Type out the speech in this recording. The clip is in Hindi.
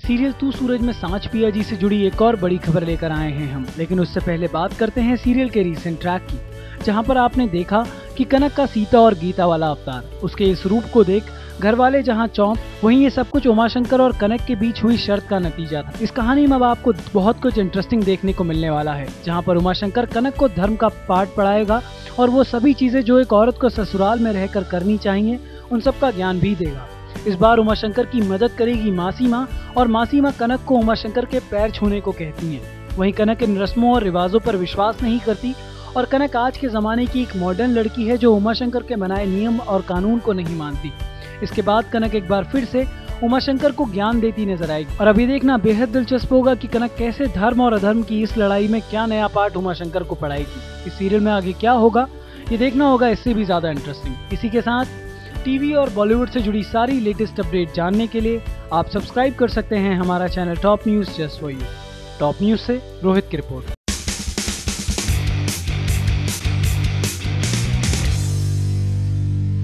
सीरियल तू सूरज में सांच पिया जी से जुड़ी एक और बड़ी खबर लेकर आए हैं हम, लेकिन उससे पहले बात करते हैं सीरियल के रीसेंट ट्रैक की, जहां पर आपने देखा कि कनक का सीता और गीता वाला अवतार। उसके इस रूप को देख घर वाले जहां चौंक, वहीं ये सब कुछ उमाशंकर और कनक के बीच हुई शर्त का नतीजा था। इस कहानी में अब आपको बहुत कुछ इंटरेस्टिंग देखने को मिलने वाला है, जहां पर उमाशंकर कनक को धर्म का पाठ पढ़ाएगा और वो सभी चीजें जो एक औरत को ससुराल में रहकर करनी चाहिए उन सब का ज्ञान भी देगा। इस बार उमाशंकर की मदद करेगी मासी माँ, और मासी माँ कनक को उमाशंकर के पैर छूने को कहती हैं। वहीं कनक इन रस्मों और रिवाजों पर विश्वास नहीं करती और कनक आज के जमाने की एक मॉडर्न लड़की है जो उमाशंकर के बनाए नियम और कानून को नहीं मानती। इसके बाद कनक एक बार फिर से उमाशंकर को ज्ञान देती नजर आएगी और अभी देखना बेहद दिलचस्प होगा कि कनक कैसे धर्म और अधर्म की इस लड़ाई में क्या नया पाठ उमाशंकर को पढ़ाएगी। इस सीरियल में आगे क्या होगा ये देखना होगा इससे भी ज्यादा इंटरेस्टिंग। इसी के साथ टीवी और बॉलीवुड से जुड़ी सारी लेटेस्ट अपडेट जानने के लिए आप सब्सक्राइब कर सकते हैं हमारा channel top news just for you. Top news से रोहित की रिपोर्ट।